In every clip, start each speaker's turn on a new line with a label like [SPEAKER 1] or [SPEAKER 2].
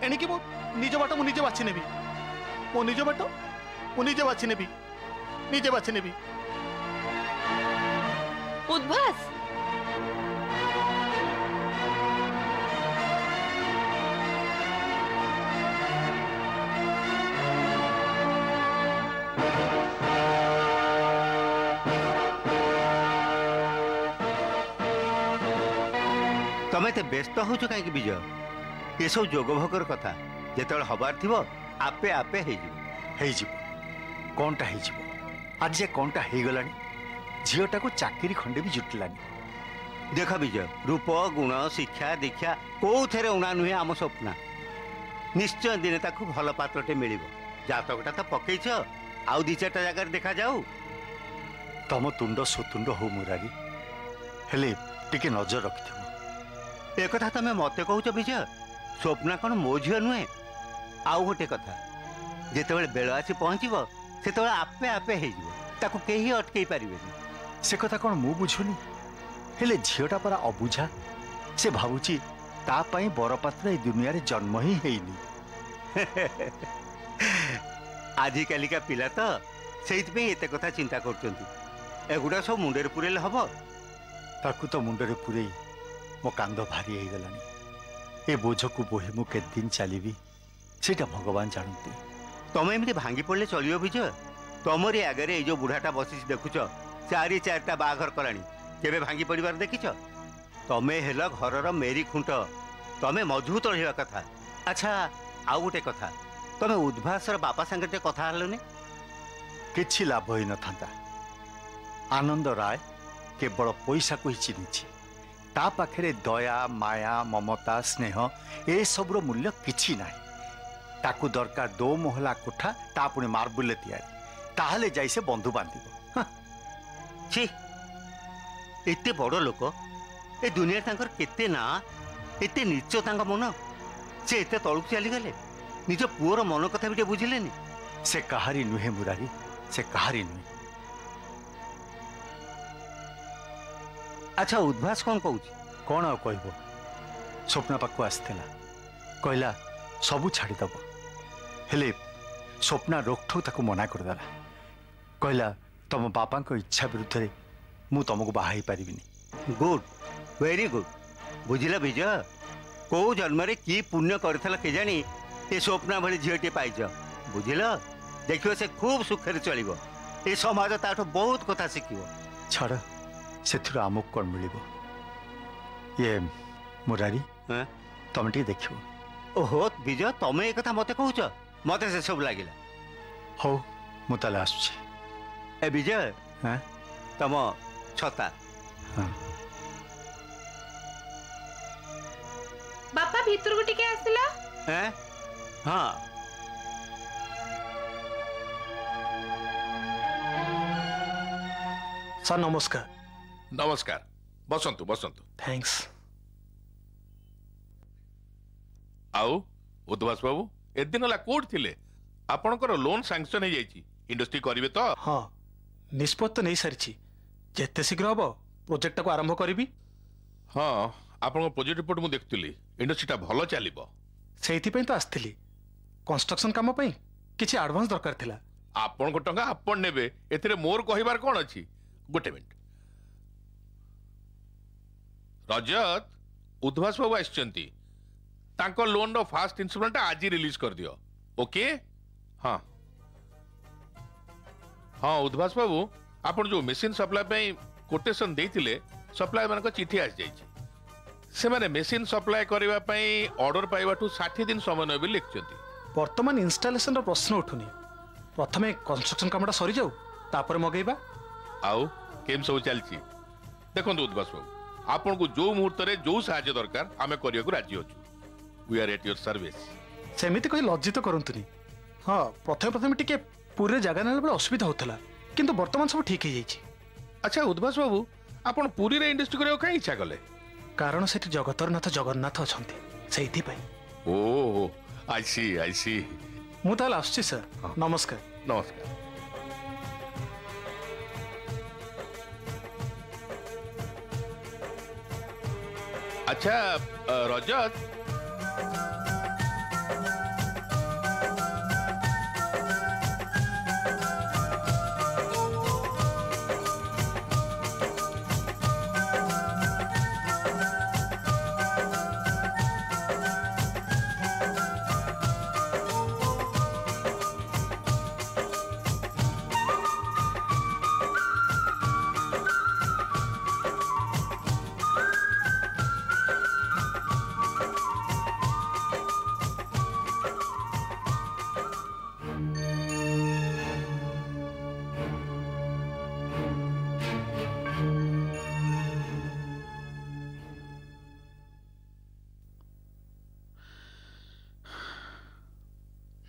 [SPEAKER 1] एणिकी मो निज बाट मुझे बाछि नेबी मो निज बाट मुझे बाछि नेबी निजे बाछि नेबी।
[SPEAKER 2] उद्भास
[SPEAKER 3] तमें तो व्यस्त हो कहीं विजय ये सब जोग भोगर कथा जो हबार थी आपे आपे
[SPEAKER 4] कौनटा आज जे कौनटा हो गला झीटा को चाकरी खंडे भी जुटिलानी।
[SPEAKER 3] देख विजय रूप गुण शिक्षा दीक्षा कौ थे उणा नुहे आम स्वप्न निश्चय दिने ताकू भल पात्रटे मिल जातकटा तो पकईच आउ दी चार्टा जगार देखा जाऊ
[SPEAKER 4] तम तुंड सुतुंड हो मुरारी हेले टिके नजर रखि
[SPEAKER 3] एक कथा तमें मत कहूच विजय स्वप्न कौन मो झील नुहे आउ गोटे कथा जिते बेल आसी पहुँचब से आपे आपे हो कहीं अटकई पारे
[SPEAKER 4] से कथा कौन मु बुझुनी हेले झीटा परा अबुझा से भावुची तापाई बरपात्र ए दुनिया रे जन्म ही हेनी।
[SPEAKER 3] आजिकालिका पिला तो से कथा चिंता करुँचा सब मुंडे पुरेले हम
[SPEAKER 4] ताकू तो मुंडे पुरे मो कांद भारी हो गलानी ए बोझ को बोही मु के दिन चली सेटा भगवान जानती।
[SPEAKER 3] तमें एमती भांगी पड़े चलो विजय तमरी आगे ये जो बुढ़ाटा बसी देखुच चारि चार्टा बाघर कलानी केबे भांगी पड़ार देखिच तमें हेल घर मेरी खुंट तमें मजबूत रहा कथा। अच्छा आउ गोटे कथा तमें उद्भासर बापा सांगे कथा हलनी
[SPEAKER 4] किछि लाभ हो न था। आनंद राय केवल पैसा को ही चिन्ही ता पाखे दया माया ममता स्नेह ए सबुर मूल्य किछि नाही ताकू दरकार 2 महला कोठा ता पुणी मार्बल तैयारी ताहले जाई से बंधु बांधिब।
[SPEAKER 3] छी एते बड़ लोक ए दुनिया तांकर केते ना एते नीच तांका मन से एते तळुक चली गले निज पुअर मन कथा भी बुझिलेनी।
[SPEAKER 4] से कहारी नुहे मुरारी से कहारी नुहे।
[SPEAKER 3] अच्छा उद्भास कौन कहूँ
[SPEAKER 4] कौन आ कहब स्वप्न पाखु आसला कहला सबू छाड़ीदब हेले स्वप्ना रोकठोक ताकू मना करदेला कहला तुम बापा इच्छा विरुद्ध रे मु तुमको बाहा पारिबिनी।
[SPEAKER 3] गुड वेरी गुड बुझिला विजय कौ जन्म कि पुण्य करथला केजानी ए स्वप्ना भली झीटे पाइज बुझिल देखियो से खूब सुखरे चलिबो ए समाज ताठो बहुत कथा शिखिबो।
[SPEAKER 4] छाड़ से आमको कौन मिल ये मुरारी तुम टे देख।
[SPEAKER 3] ओहो विजय तमें एक मत कहूच मत से सब लगे
[SPEAKER 4] हो मुझे आस
[SPEAKER 3] विजय तम छता
[SPEAKER 2] बापा भीतर को टिके आसिला
[SPEAKER 3] हाँ
[SPEAKER 1] सर नमस्कार।
[SPEAKER 5] नमस्कार बसंतु बसंतु।
[SPEAKER 1] थैंक्स।
[SPEAKER 5] आउ उद्भास बाबू ए दिन ला कोड थिले आपनकर लोन सैंक्शन हो जाई इंडस्ट्री करिवे तो।
[SPEAKER 1] हाँ निष्पत्ति नहीं सारी जेते शीघ्र हम प्रोजेक्ट को आरंभ करी।
[SPEAKER 5] हाँ आपन प्रोजेक्ट रिपोर्ट मु देखतली इंडस्ट्रीटा भलो चलिबो
[SPEAKER 1] सेइथि पई तो आस्थिली कंस्ट्रक्शन काम पई किछि एडवांस दरकार थिला।
[SPEAKER 5] आपन को टंका आपन नेबे एथिरे मोर कहिबार कोन अछि गोटे मिनिट। रजत उद्भास बाबू आछंती तांको लोन रो फास्ट इंस्टॉलमेंट आज रिलीज कर दियो ओके। हाँ हाँ उद्भास बाबू आपन जो मशीन सप्लाई पे कोटेशन देइतिले सप्लाई मान को चिट्ठी आस जाई से माने मशीन सप्लाई करबा पई ऑर्डर पाइबाटू 60 दिन समय नै भी लिखचंती।
[SPEAKER 1] वर्तमान इंस्टॉलेशन रो प्रश्न उठुनी प्रथमे कंस्ट्रक्शन कामटा सरी जाऊ तापर मगैबा
[SPEAKER 5] आउ केम सब चलची देखंतु उद्भास बाबू आपन को जो मुहूर्त रे जो सहायता दरकार आमे करिया को राजी होछु we are at your service.
[SPEAKER 1] सेमिति कहि लज्जित करंतुनी। हाँ प्रथम टिके पूरे जगह नेला बळे असुविधा होतला किंतु वर्तमान सब ठीक हो जाइछि।
[SPEAKER 5] अच्छा उद्भास बाबू आपन पूरी रे इंडस्ट्री करियो काई इच्छा कले
[SPEAKER 1] कारण सेठी जगतरनाथ जगन्नाथ अछंती सेइथि पई।
[SPEAKER 5] ओ आई सी
[SPEAKER 1] मु ताल आछी सर। हाँ। नमस्कार।
[SPEAKER 5] नमस्कार। अच्छा रजत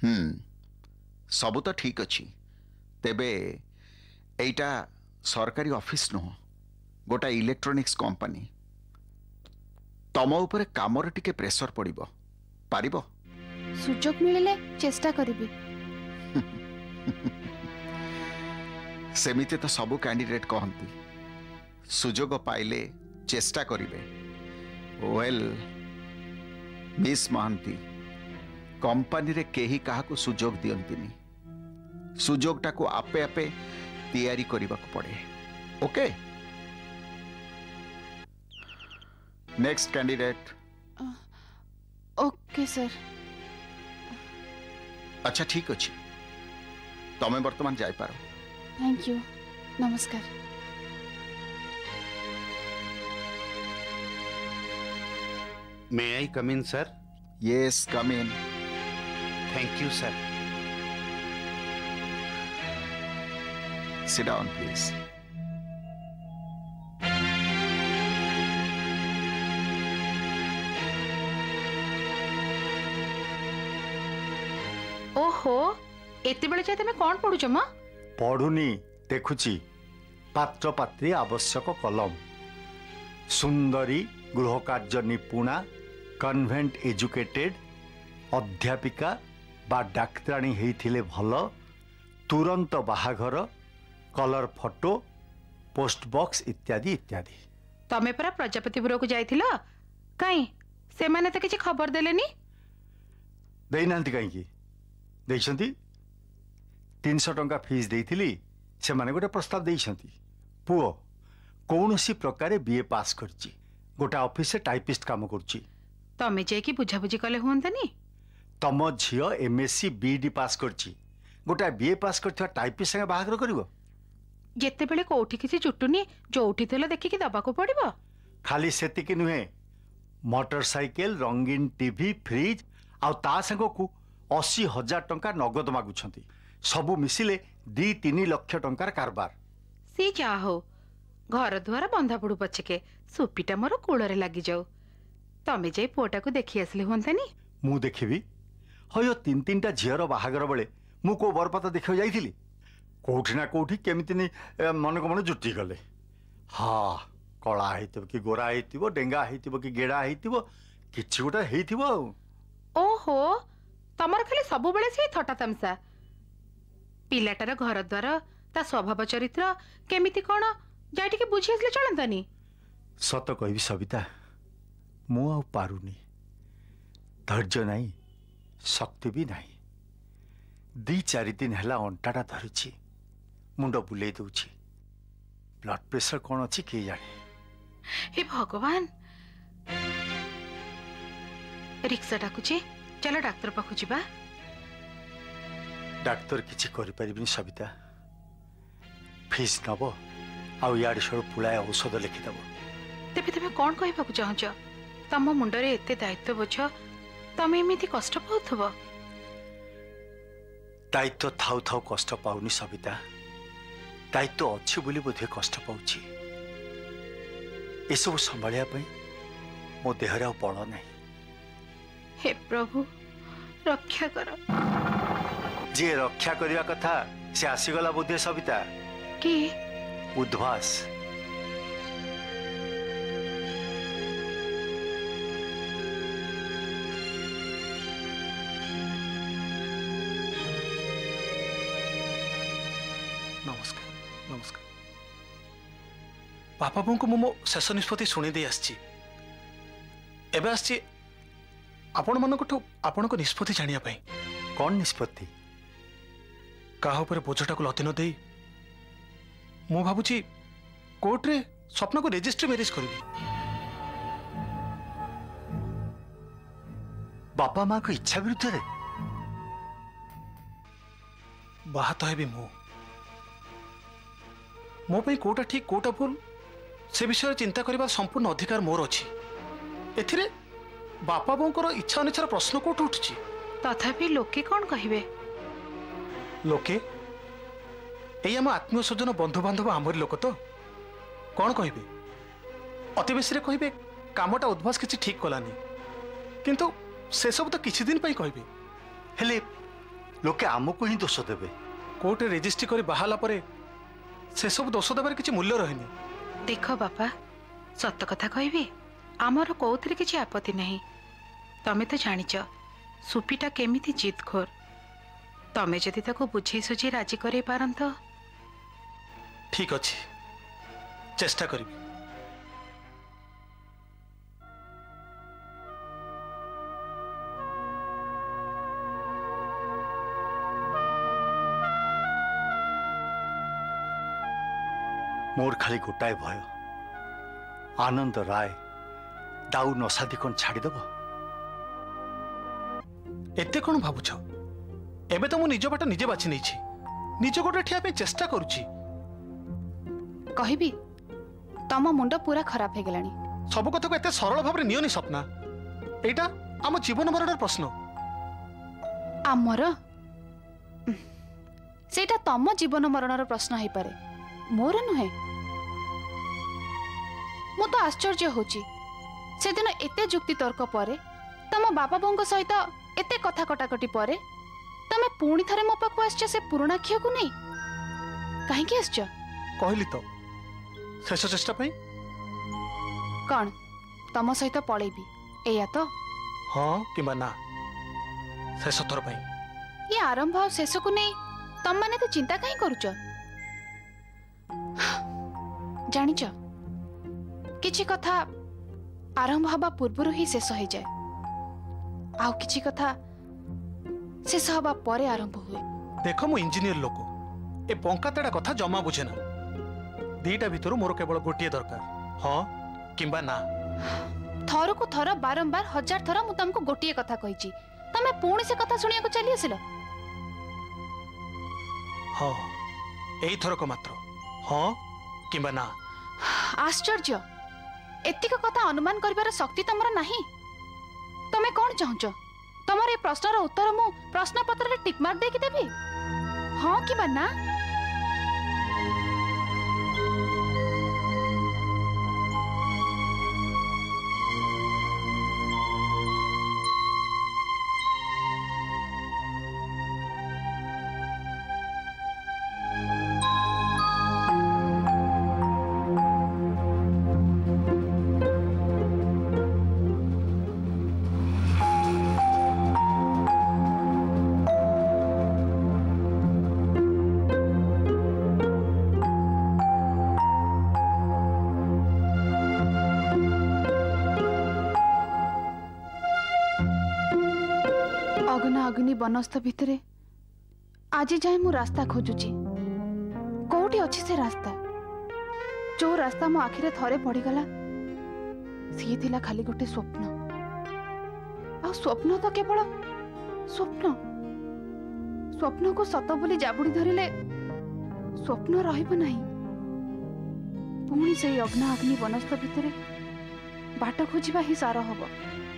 [SPEAKER 6] ସବୁ ତ ଠିକ ଅଛି। ତେବେ ଏଇଟା ସରକାରୀ ଅଫିସ ନୁହଁ, ଗୋଟା ଇଲେକ୍ଟ୍ରୋନିକ୍ସ କମ୍ପାନୀ। ତମ ଉପରେ କାମରେ ଟିକେ ପ୍ରେସର ପଡ଼ିବ, ପାରିବ?
[SPEAKER 7] ସୁଯୋଗ ମିଳିଲେ ଚେଷ୍ଟା କରିବି।
[SPEAKER 6] ସେମିତି ତ ସବୁ କ୍ୟାଣ୍ଡିଡେଟ୍ କହନ୍ତି, ସୁଯୋଗ ପାଇଲେ ଚେଷ୍ଟା କରିବେ। ୱେଲ୍ ମିସ୍ ମହାନ୍ତି, कंपनी केही काहाकू सुजोग दियंतिनी, सुजोगटाकू आपे आपे तैयारी करने को पड़े। Okay, next candidate.
[SPEAKER 7] Okay sir.
[SPEAKER 6] अच्छा ठीक अच्छी, तमें वर्तमान जाई पारो।
[SPEAKER 7] थैंक यू, नमस्कार।
[SPEAKER 3] May I come in sir?
[SPEAKER 6] Yes come in.
[SPEAKER 3] Thank you sir.
[SPEAKER 6] Sit down please.
[SPEAKER 2] ओहो, एते बेले जाय तमे कोन पढुछ म?
[SPEAKER 4] पढ़ुनी, देखुची पात्र पात्री आवश्यक कलम, सुंदरी गृह कार्य निपुणा, कन्वेंट एजुकेटेड, अध्यापिका बा डाक्तराणी हेइथिले भल, तुरंत बाहाघर, कलर फोटो, पोस्ट बॉक्स इत्यादि इत्यादि।
[SPEAKER 2] तमे परा प्रजापतिपुर को जाइथिला काई? से माने त किछि खबर देलेनी?
[SPEAKER 4] देइनांती काई की देइछंती 300 टंका फीस देइथिली, से माने गोटे प्रस्ताव देइछंती। पुओ कौनसी प्रकारे बीए पास करची, गोटे ऑफिस से टाइपिस्ट काम करची।
[SPEAKER 2] तमे जे की बुझा बुझी कले होंतनी?
[SPEAKER 4] तम झियो एमएससी बीडी पास करची, गोटे बीए पास करथिया टाइपिस्ट संगे बाहागर करिवो?
[SPEAKER 2] जेते बेले कोठी किछि चुटुनी जोठी थेला देखि कि दबा को पड़िबो।
[SPEAKER 4] खाली सेतिकी नुहे, मोटरसाइकिल, रंगीन टीवी, फ्रिज आ ता संग को 80,000 टंका नगद मागुछंती। सबु मिसिले 2-3 लाख टंकार कारबार।
[SPEAKER 2] सी जा हो, घर द्वार बंधा पड़ू पछके सुपीटा मोर कूଳରେ लागि जाऊ। तमे जे पोटा को देखि आसले होंतनी?
[SPEAKER 4] मु देखिबी हयो 3-3टा झियर बाहागर बेले मु को बरपात देखियो जाइथिली। कोठी ना कोठी केमिति नि मन को मन जुटी गले। हाँ, कला हेतिबो कि गोरा हेतिबो, डेंगा हेतिबो कि गेडा हेतिबो, किछि गोटा हेतिबो।
[SPEAKER 2] ओहो, तमर खाली सबु बेले से थटा तमसा। पिलाटार घर द्वार, ता स्वभाव चरित्र केमिति कोन जाय टिके बुझी आसले चलंतानी।
[SPEAKER 4] सत कहबी सविता, मु आ पारुनी, धैर्य नहीं, शक्ति भी नहीं। 2-4 दिन हैला अंटाटा धरिछि, मुंड बुले दउछि। ब्लड प्रेशर कोन अछि के जाने।
[SPEAKER 2] हे भगवान, रिक्शा डाकुछि, चलो डाक्टर पाखु जिबा।
[SPEAKER 4] डाक्टर किछि करि परिबिनी सविता, फीस नबो आ याड सर पुलाय औषध लिखि दबो।
[SPEAKER 2] तेबे तमे कोन कहबाकू चाहछ? तम मुंडरे एते दायित्व बोझ, तमे एमिति कष्ट पाउथबो?
[SPEAKER 4] दायित्व थाउ थाउ कष्ट पाउनी सविता, दायित्व अच्छी बोली बोधे कष्ट पाउछि। एसबु संभालिया पई मो देहरे आ बळ नाही।
[SPEAKER 2] हे प्रभु, रक्षा कर।
[SPEAKER 4] जे रक्षा करिया कथा से आसीगला बोधे सविता।
[SPEAKER 2] कि
[SPEAKER 4] उद्भास।
[SPEAKER 1] नमस्कार नमस्कार। बापा बों को मो शेष निष्पत्ति शुणी दे आछि। एबे आछि आपण मानकठु आपण को निष्पत्ति जानिया पई।
[SPEAKER 4] कौन निष्पत्ति?
[SPEAKER 1] काहा ऊपर बोझटा को लति न देई मु भाबुची कोर्ट रे स्वप्न को रजिस्ट्री मैरिज करबी।
[SPEAKER 4] बापा मां को इच्छा विरुद्ध रे
[SPEAKER 1] बाहा तो हेबी मो पे कोटा ठीक कोटा भूल से विषय चिंता करिबार संपूर्ण अधिकार मोर अछि। एथिरे बापा बोंकर इच्छा अनुसार प्रश्न कोट उठछि।
[SPEAKER 2] तथापि लोके कोन कहिबे?
[SPEAKER 1] लोके एई हम आत्मीय स्वजन बंधु बांधव आमरी लोक तो कौन कहिबे? अति बेसी रे कहिबे कामटा उद्भास किछि ठीक कलानी, किंतु से सब तो किछि दिन पई कहिबे।
[SPEAKER 4] हेले लोके आमको ही दोष देवे।
[SPEAKER 1] कोर्ट रेजिस्ट्री करी बाहाला परे से सब दोष देबार किछि मूल्य रहनी।
[SPEAKER 2] देख बापा सत कथा कहबी आमर कौथिरे किछि आपत्ति नहीं। तमे तो जानिच सुपीटा केमिति जिदखोर। तमे जदि ताको बुझे सुझे राजी करे पारंत।
[SPEAKER 1] ठीक अछि चेष्टा करिबी।
[SPEAKER 4] मोर खाली गोटाए भय आनंद राय दाऊ नसादी कौन छाड़ीदेव।
[SPEAKER 1] एते कौन भावुछ? एबे तो मु निज बाट निजे बाछि नहीं छी। निज गोटे ठिया पे चेष्टा करूची।
[SPEAKER 7] कहबी तम मुंड पूरा खराब हो गलानी।
[SPEAKER 1] सब कथा को एते सरल भाव रे नियोनी सपना। एटा आम जीवन मरण प्रश्न।
[SPEAKER 7] आमर सेटा तम जीवन मरण प्रश्न है पारे, मोर नुहे। मु तो आश्चर्य होची से दिन एते जुक्ति तर्क परे तम बापा बोंग सहित एते कथा कटाकटी परे तमे पुणी थरे मो पाखु आछछ से पुराना खियो को नहीं काहे के आछछ?
[SPEAKER 1] कहली तो शेष चेष्टा पई
[SPEAKER 7] कौन तम सहित पळेबी एया तो?
[SPEAKER 1] हाँ किबा ना शेष थर पई।
[SPEAKER 7] ये आरंभ आ शेष को नहीं तम माने तो चिंता काहे करूछ? जानिच किछि कथा आरंभ हवा पूर्व ही शेष हो जाए, आउ किछि कथा शेष हवा परे आरंभ हुए।
[SPEAKER 1] देख मु इंजीनियर लोक ए पंका तेड़ा कथा जमा बुझे ना। दीटा भितर मोर केवल गोटे दरकार हाँ किंबा ना।
[SPEAKER 7] थर को थर बारंबार हजार थर मु तुमको गोटे कथा कहिची तमे पुणी से कथा सुनिया को चली आसिल।
[SPEAKER 1] हाँ एई थरक मात्र हाँ किंबा ना।
[SPEAKER 7] आश्चर्य एतिक कथा अनुमान करिवार शक्ति तमरा नहीं। तमे कौन चाहुच तमर ए प्रश्नर उत्तर मु प्रश्न पत्र रे टिक मार्क देकी देबी हाँ किबा ना? अग्नि बनस्थ भितरे आज जाए मु रास्ता खोजुची। कोठी अच्छी से रास्ता जो रास्ता मो आखिरे थरे पड़ीगला सी थिला खाली गोटे स्वप्न। आ स्वप्न तो केवल स्वप्न। स्वप्न को सत बोली जाबुड़ी धरिले स्वप्न रहिब नहीं। पुणी से अग्नि बनस्थ भितरे बाट खोजिबा ही सार हब।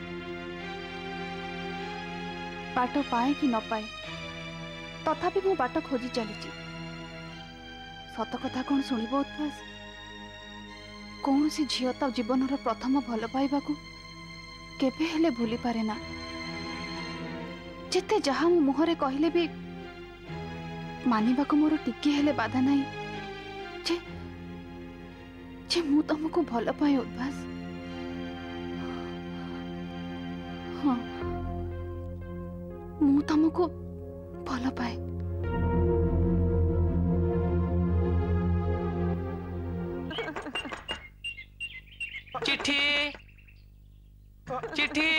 [SPEAKER 7] बाट पाए कि न पाए तथापि मु बाट खोजी चली। सत कथा कौन शुणिब उद्भास? कौन सी झील तो जीवन प्रथम भल पाइबा को केबे हेले भूली पारे ना। जेते जहा मु मुहरे कहले भी मानिबा को मोर टिके हेले बाधा नहीं जे जे मु तुमको भल पाए उद्भास। हाँ मु तुमको भल पाए।
[SPEAKER 8] चिट्ठी चिट्ठी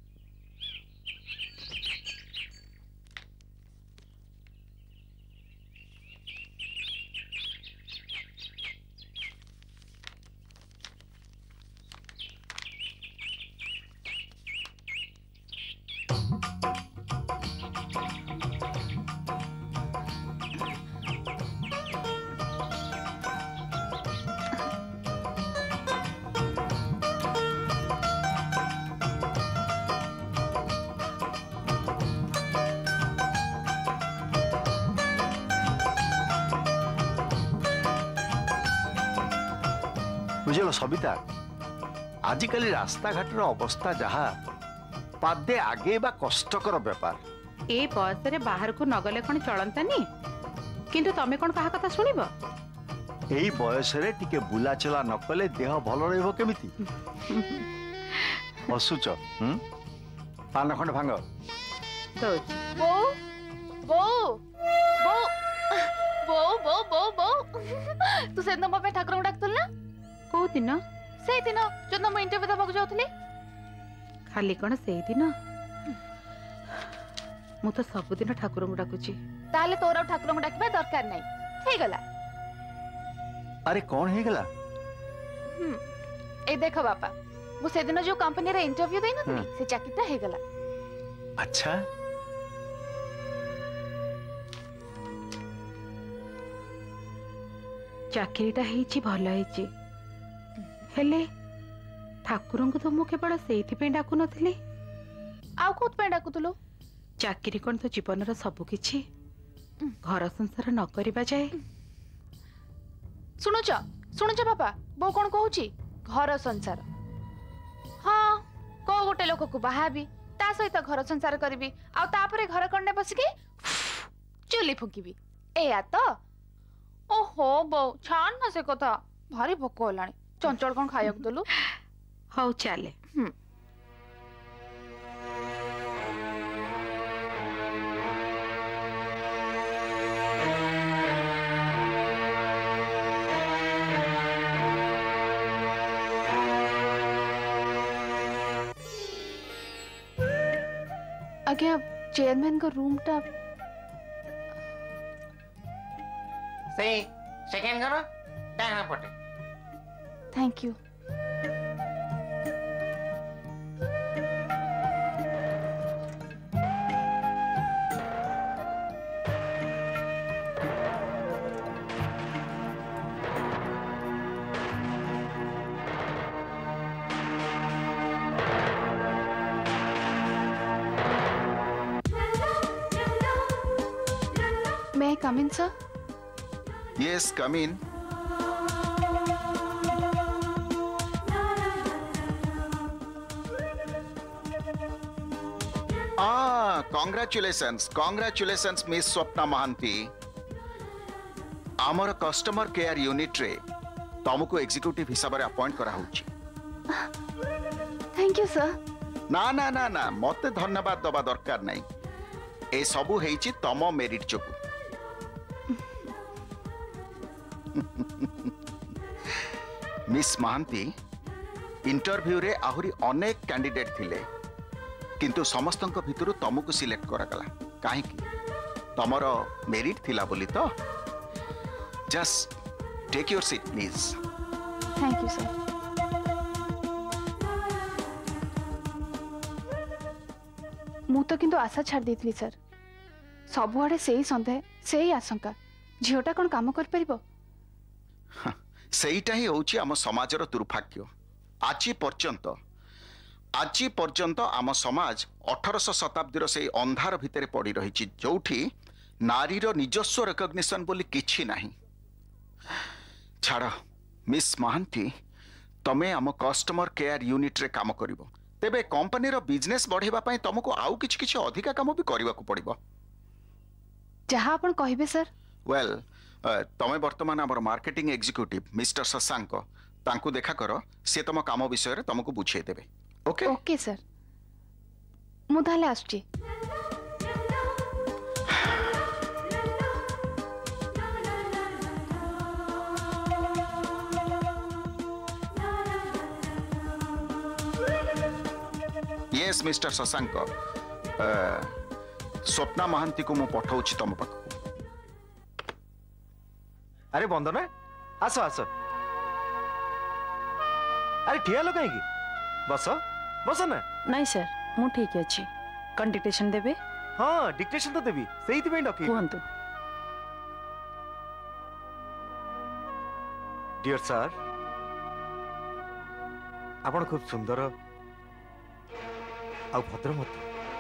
[SPEAKER 4] बुझल सबिता आजिकल रास्ता घाटर अवस्था जहा पादे आगे बा कष्टकर व्यापार
[SPEAKER 2] ए बयस रे बाहर को नगले कौन चलतानी किंतु तमे कौन कहा कथा सुनिबो
[SPEAKER 4] एई बयस रे टिके बुला चला न कले देह भलो रहबो केमिति हसुच पान खंड भांग
[SPEAKER 2] तो
[SPEAKER 7] बो बो बो बो बो बो बो तू से नंबर पे ठाकुर को डाकतल ना
[SPEAKER 2] को दिन
[SPEAKER 7] से दिन जो नंबर इंटरव्यू दबाक जाउथली
[SPEAKER 2] खाली कौन से दिन मु तो सब दिन ठाकुर को डाकुची
[SPEAKER 7] ताले तोरा ठाकुर को डाकबा दरकार नहीं हे गला
[SPEAKER 4] अरे कौन हे गला
[SPEAKER 7] ए देखो बापा वो से दिन जो कंपनी रे इंटरव्यू देई नथली से चाकिटा हे गला
[SPEAKER 4] अच्छा
[SPEAKER 2] चाकरीटा हेची भल हेची हेले ठाकुर को तो मु केवल से डाकु नथिली
[SPEAKER 7] आउ कोत पे डाकुतलो
[SPEAKER 2] चाकरी कौन तो जीवन सबु किछि घर संसार न करिबा जाए
[SPEAKER 7] शुणुच बापा बो कौन कहूची घर संसार हाँ को गोटे लोक को बाहाबी ता सहित घर संसार करी आ तापरे घर कन्ने बसिकी चुली फुंकीबी एया तो ओहो बो छान ना से कथा भारी भोक होलानी चंचल कौन खायक दलु
[SPEAKER 2] हौ चले
[SPEAKER 7] आज्ञा चेयरमैन का रूम टा
[SPEAKER 8] सही सेकेंड करो डाना पटे
[SPEAKER 7] thank you May I come in, sir?
[SPEAKER 6] Yes, come in. Congratulations, Miss Swapna Mahanti. आमर कस्टमर केयर यूनिट रे तुमको एग्जीक्यूटिव हिसाब रे अपॉइंट करा होची।
[SPEAKER 7] Thank you sir.
[SPEAKER 6] ना ना ना ना मते धन्यवाद दबा दरकार नहीं ए सबु हेची तम मेरिट जोगु। मिस महांती इंटरव्यू रे आहुरी अनेक कैंडिडेट थिले किंतु समस्तंक भितरु तुमको सिलेक्ट करा गला काहे कि तमरो मेरिट थिला बोली तो just take your seat please.
[SPEAKER 7] Thank you sir. मु तो किंतु आशा छाड़ देथली सर सबुआडे सेही संदेह सेही आशंका झीटा कौन काम कर परिबो
[SPEAKER 6] सेईटा ही होची आम समाजर दुर्भाग्य। आज पर्यंत आम समाज 1800 शताब्दीर से अंधार भितर पड़ी रही जोठी नारीर निजस्व रिकग्निशन बोली किछि नाही। छाड़ मिस महांती तमे आम कस्टमर केयर यूनिट रे काम करिवो तेबे कंपनी रो बिजनेस बढ़ेबा पई तुमको आउ किछि किछि अधिका काम भी करबा को पड़िबो।
[SPEAKER 7] जहां आपण कहिबे सर।
[SPEAKER 6] वेल तमे वर्तमान हमर मार्केटिंग एग्जीक्यूटिव मिस्टर शशांक तांको देखा करो से तम काम विषय रे तुमको बुझे देबे। ओके
[SPEAKER 7] ओके सर मु ताले आछी।
[SPEAKER 6] यस मिस्टर शशांक स्वप्ना महांती को मु पठाउछि तम पाखु।
[SPEAKER 9] अरे बंदना आस आस अरे ठिया लो कहीं बस बस ना।
[SPEAKER 10] नहीं सर मु ठीक अच्छी कौन डिक्टेशन देबे?
[SPEAKER 9] हाँ डिक्टेशन तो देबी सेही पे डकी
[SPEAKER 10] कहंतु।
[SPEAKER 9] डियर सर आपण खूब सुंदर आ भद्र मत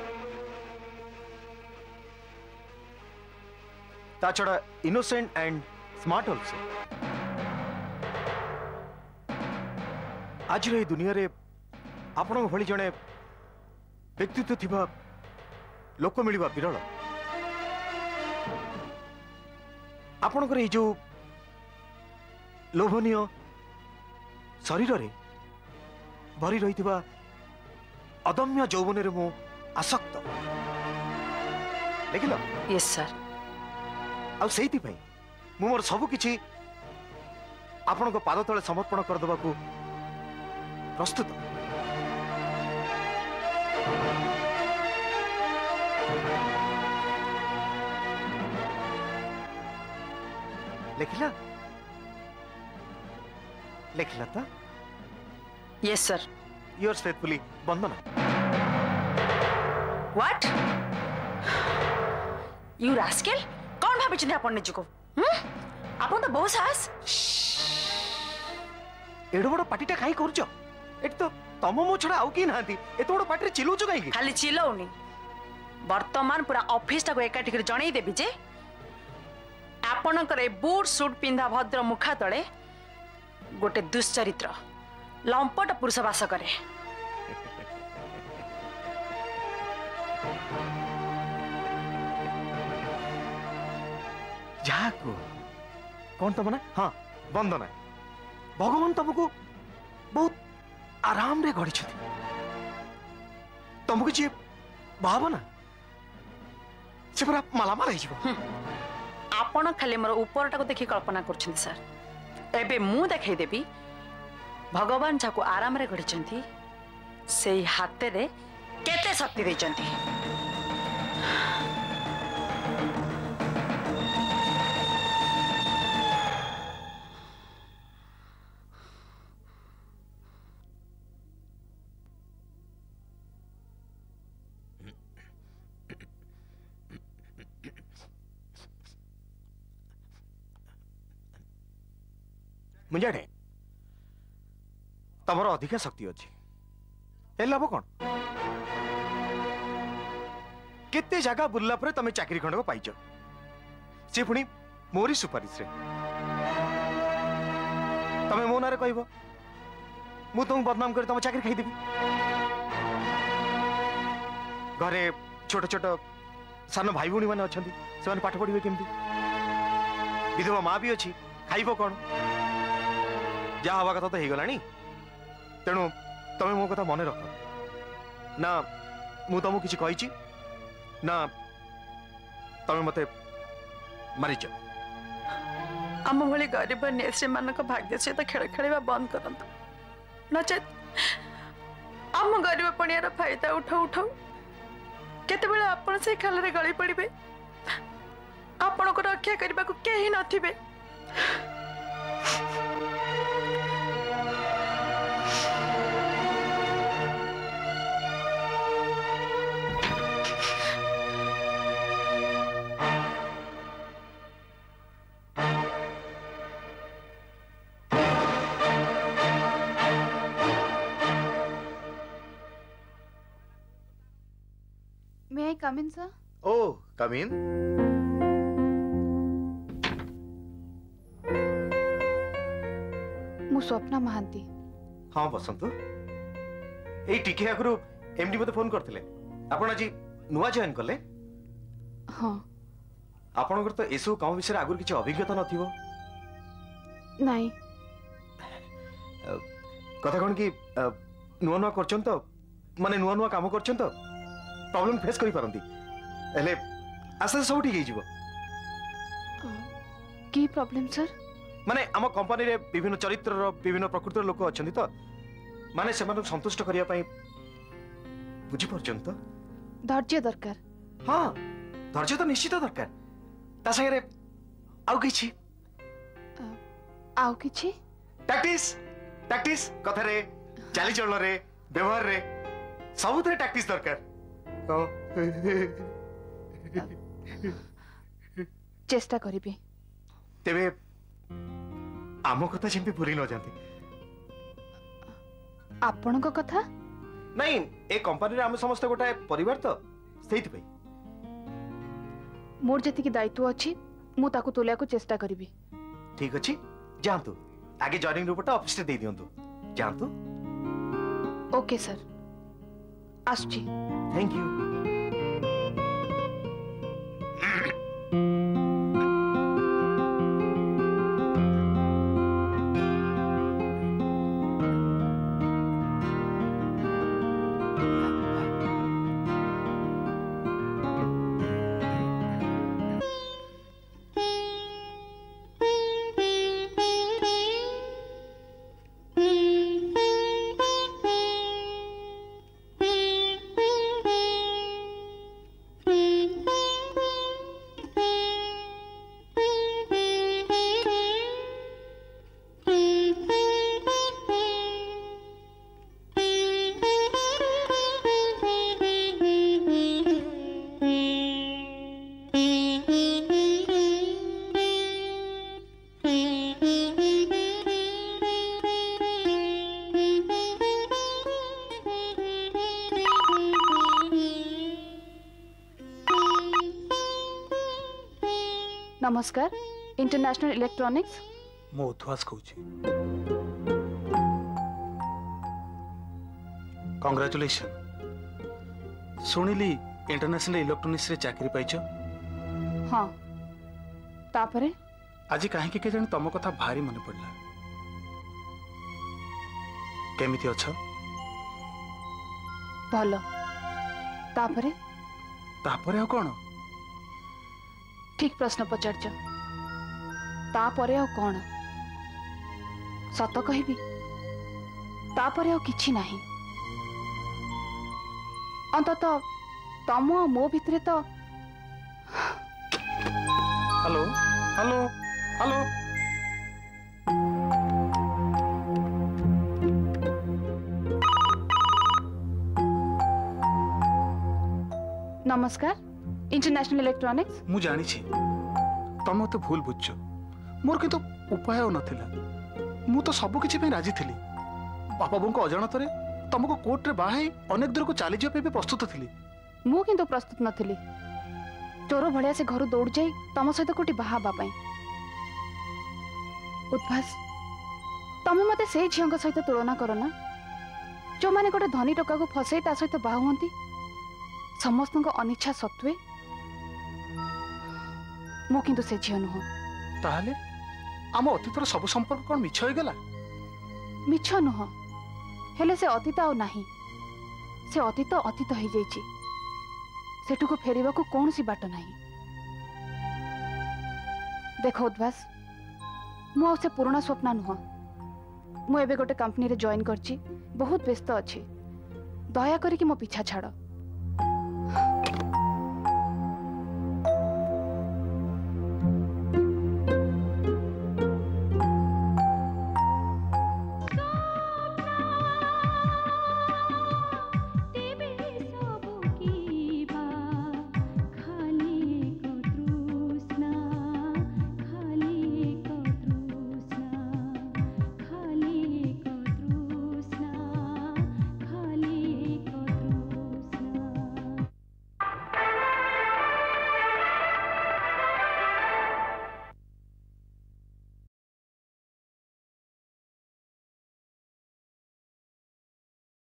[SPEAKER 9] ता छड़ा इनोसेंट एंड स्मार्ट ऑल्सो। आज दुनिया रे आपण भली जने व्यक्तित्व थिबा लोक मिलवा विरल आपणकर ये जो लोभनीय शरीर रे भरी रही अदम्य यौवन रे मु आसक्त देखिल
[SPEAKER 10] यस सर
[SPEAKER 9] आईपाई मु मोर सब किछि आपण पाद तले समर्पण करदेवा प्रस्तुत लिखिला लिखिला तो
[SPEAKER 10] yes sir
[SPEAKER 9] yours faithfully Vandana
[SPEAKER 10] what you rascal कौन भाभी आपण निजको आपण तो बहुत साहस
[SPEAKER 9] एड बड़ पार्टीटा काई करूछ एट तो तम मो छड़ा आउ की नांती एत बड़ पार्टी चिल्लौछ काई
[SPEAKER 10] खाली चिल्लौनी वर्तमान पूरा ऑफिस टाको एकाठी कर जणै देबी जे आपणकर बूट सूट पिंधा भद्र मुखा तले गोटे दुश्चरित्र लंपट पुरुष वास करे
[SPEAKER 9] जाको कौन तम ना हाँ वंदना भगवान तुमको बहुत आराम रे गढ़ी तुमको जी भावना से पूरा मालामाल हो
[SPEAKER 10] आपण खाली मोर ऊपर टाको देखि कल्पना करछन सर एबे मु देखाई देबी भगवान जाको आराम रे गढ़ी से हाथ रे केते शक्ति देचंती
[SPEAKER 9] मुझे तमर अधिक शक्ति अच्छी ए लाभ कौन केते जगह बुल्ला पर तमे चाकरी खंड पाइच से पुणी मोरी सुपारिश रे तमे मो नारे कहब मु तुमको बदनाम कर तुम चाकरी खाईदेवी घरे छोट छोट सान भाई भौणी मैंने अच्छा से पाठ पढ़े केमती विधवा माँ भी अच्छी खाइब कौन जहा हवा कथा तो हो गलानी तेणु तमे मो कथा मन रख ना मु तुमको किसी कही ना तमे मते मारिच
[SPEAKER 10] आम भली गरीब नेश्री मान भाग्य सहित खेल खेल बंद करत नचेत आम गरीब पणियार फायदा उठाऊ उठाऊ केतेबेले आपण से खाल रे गली पड़िबे आपण को रक्षा करबा को केही नथिबे
[SPEAKER 7] May I come in, sir?
[SPEAKER 9] Oh, come in.
[SPEAKER 7] मु स्वप्ना महांती।
[SPEAKER 9] हाँ बसंतु ए टिके आगु एमडी मते फोन करथिले आपण आज नुआ जॉइन करले
[SPEAKER 7] हाँ
[SPEAKER 9] आपनकर तो एसो काम विषय आगु किछ अभिज्ञता नथिबो
[SPEAKER 7] नहीं
[SPEAKER 9] कथा कोन कि नुआ नुआ करछन तो माने नुआ नुआ काम करछन तो प्रॉब्लम फेस करी पारंती एले आसे सब ठीक हिजिबो
[SPEAKER 7] की प्रॉब्लम सर
[SPEAKER 9] माने आम कंपनी रे विभिन्न चरित्र विभिन्न प्रकृतिर लोक अछंती तो माने से मानक संतुष्ट करिया पई बुझी परछन तो
[SPEAKER 7] धैर्य दरकार
[SPEAKER 9] हाँ धैर्य तो निश्चित दरकार ता संगे रे आउ किछि प्रैक्टिस प्रैक्टिस कथा रे चाली चलन रे व्यवहार रे सब थे प्रैक्टिस दरकार
[SPEAKER 7] चेष्टा करिबे
[SPEAKER 9] तेबे आम कथा जेमती भूली न जाती
[SPEAKER 7] आपणक कथा
[SPEAKER 9] नहीं ए कंपनी रे हम समस्त गोटा परिवार तो सेहित पई
[SPEAKER 7] मोर जति की दायित्व अछि मु ताकू तुलिया को चेष्टा करिबी
[SPEAKER 9] ठीक अछि जानतु आगे जॉइनिंग रिपोर्ट ऑफिस रे दे दियंतु जानतु
[SPEAKER 7] ओके सर आसुची
[SPEAKER 9] थैंक यू
[SPEAKER 7] नमस्कार इंटरनेशनल इलेक्ट्रॉनिक्स
[SPEAKER 1] मो उद्वास कहूँ कंग्रेचुलेशन शुणिली इंटरनेशनल इलेक्ट्रॉनिक्स रे चाकरी पाइछ
[SPEAKER 7] हाँ तापरे
[SPEAKER 1] आज कहीं के जाने तुम कथा भारी मन पड़ला केमिति अछ
[SPEAKER 7] भलो तापरे
[SPEAKER 1] तापरे आ कौन
[SPEAKER 7] ठीक प्रश्न पचारच तापरे आ कौन सत कहबी तापरे आ किछि नाही अंतत तम आ मो भितरे तो
[SPEAKER 1] हेलो हेलो हेलो
[SPEAKER 7] नमस्कार इंटरनेशनल इलेक्ट्रॉनिक्स
[SPEAKER 1] मु जानी छी तुम तो भूल बुझ मोर किंतु उपाय नथिला मु तो सब किछि पे राजी थिली बापा बों को अजाणत रे तुमको कोर्ट रे बाहे अनेक दूर को चली जाय पे प्रस्तुत थिली
[SPEAKER 7] मु किंतु प्रस्तुत नथिली चोर भलिया से घर दौड़ जाई तम सहित कोटी बाहाबा पई उद्भास तमे मते से झियंग सहित तुलना करो ना जो माने गोटे धनी टका को फसई ता सहित बाहा हुंती समस्त को अनिच्छा सत्वे मु किंतु से झिय नुह
[SPEAKER 1] ताहले आम अतीतर सब संपर्क कोन मिछ होई गेला
[SPEAKER 7] मिछ नुह हेले से अतीत आ नाही से अतीत अतीत हो जाइछि सेठू को फेरिबा को कौन सी बाट नाही देखो उद्भास मु से पुराना स्वप्न नुह मु एबे गोटे कंपनी रे जॉइन करछि बहुत व्यस्त अछि दया करी कि मो पीछा छाड़